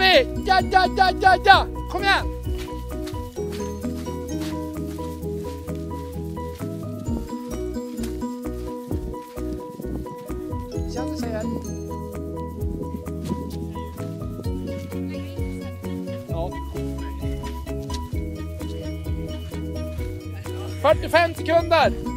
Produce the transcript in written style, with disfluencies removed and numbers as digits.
vi! Ja! Kom igen! Känner sig här. Ja. 45 sekunder!